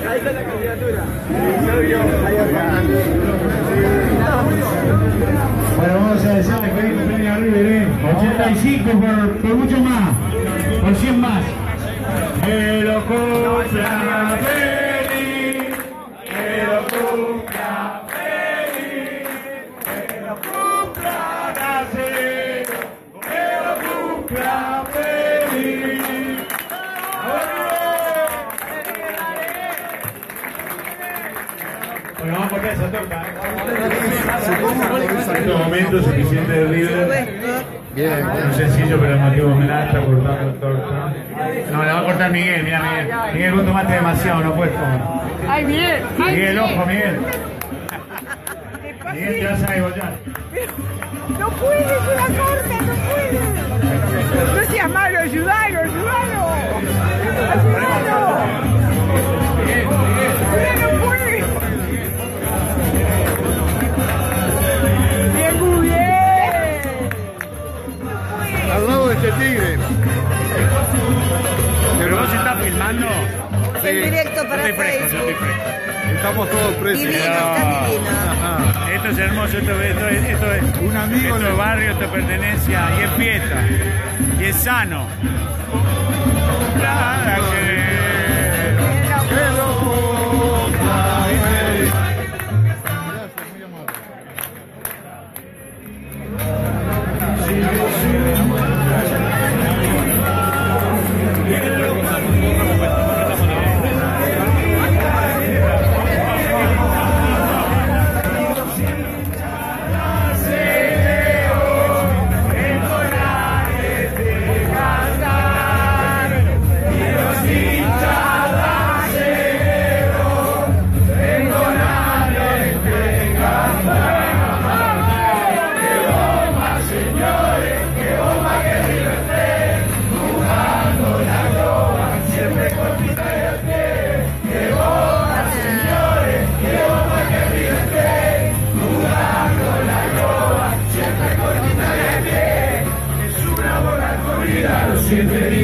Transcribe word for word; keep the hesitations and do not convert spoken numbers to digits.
Ahí está la candidatura. Bueno, vamos a desearle feliz cumpleaños a River, ¿eh? ochenta y cinco por, por mucho más, por cien más. Que lo cumpla feliz, que lo cumpla feliz, que lo cumpla Nacero, que lo cumpla feliz. Bueno, vamos a cortar esa torta, ¿eh? En estos momentos suficiente de River. Bien, no es sencillo, pero emotivo homenaje, está cortando torta. No, la va a cortar Miguel, mira Miguel. Miguel, vos tomaste demasiado, no puedes comer. ¡Ay, Miguel! ¡Ay, Miguel, ojo, Miguel! Miguel, te vas a degollar. ¡No puede, que la corta, no puede! ¡No seas malo, ayúdalo, ayúdalo! ¡Ayúdalo! Miguel, Miguel. ¡No puede! ¡Bien, muy bien! Al lado de este tigre. ¿Pero vos estás filmando? Sí. En directo para Yo estoy fresco, yo estoy Facebook. fresco. Estamos todos presos. Divino, está divino. Ajá. Esto es hermoso, esto, esto, es- esto es Un amigo esto le- es barrio, esto es pertenencia y es fiesta y es sano. Para que- Siempre